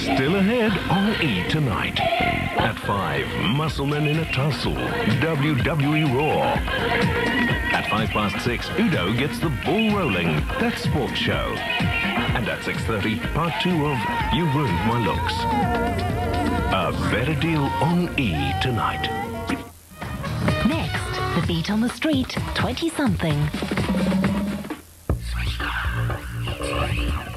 Still ahead on E! Tonight. At 5, Musclemen in a Tussle, WWE Raw. At 6:05, Udo gets the ball rolling, that sports show. And at 6:30, part 2 of You Ruined My Looks. A better deal on E! Tonight. Next, the beat on the street, 20-something.